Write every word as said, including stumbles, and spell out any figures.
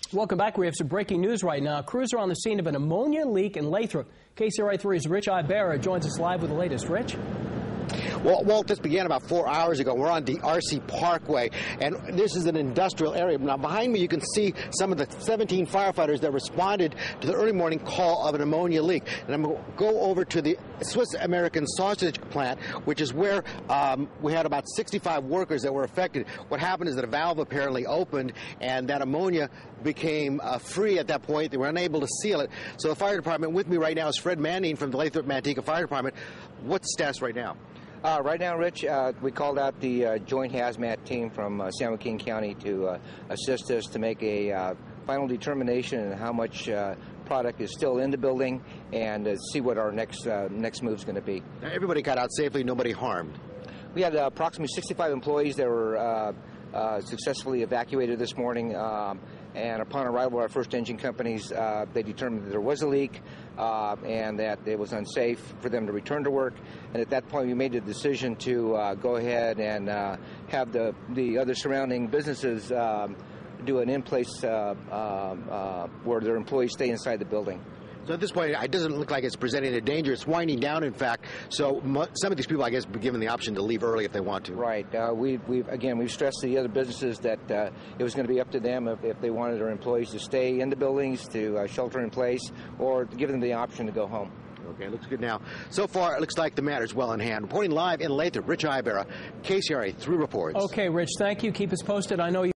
Welcome back. We have some breaking news right now. Crews are on the scene of an ammonia leak in Lathrop. K C R A three's Rich Ibarra joins us live with the latest. Rich? Well, Walt, this began about four hours ago. We're on the R C Parkway, and this is an industrial area. Now, behind me, you can see some of the seventeen firefighters that responded to the early morning call of an ammonia leak. And I'm going to go over to the Swiss-American sausage plant, which is where um, we had about sixty-five workers that were affected. What happened is that a valve apparently opened, and that ammonia became uh, free at that point. They were unable to seal it. So the fire department with me right now is Fred Manning from the Lathrop Manteca Fire Department. What's the status right now? Uh, right now, Rich, uh, we called out the uh, joint hazmat team from uh, San Joaquin County to uh, assist us to make a uh, final determination on how much uh, product is still in the building and uh, see what our next uh, next move is going to be. Now, everybody got out safely, nobody harmed. We had uh, approximately sixty-five employees that were uh, uh, successfully evacuated this morning. Um, And upon arrival of our first engine companies, uh, they determined that there was a leak uh, and that it was unsafe for them to return to work. And at that point, we made the decision to uh, go ahead and uh, have the, the other surrounding businesses um, do an in-place uh, uh, uh, where their employees stay inside the building. So at this point, it doesn't look like it's presenting a danger. It's winding down, in fact. So some of these people, I guess, be given the option to leave early if they want to. Right. Uh, we, we've again, we've stressed to the other businesses that uh, it was going to be up to them if, if they wanted their employees to stay in the buildings, to uh, shelter in place, or to give them the option to go home. Okay, looks good now. So far, it looks like the matter's well in hand. Reporting live in Lathrop, Rich Ibarra, K C R A three reports. Okay, Rich, thank you. Keep us posted. I know you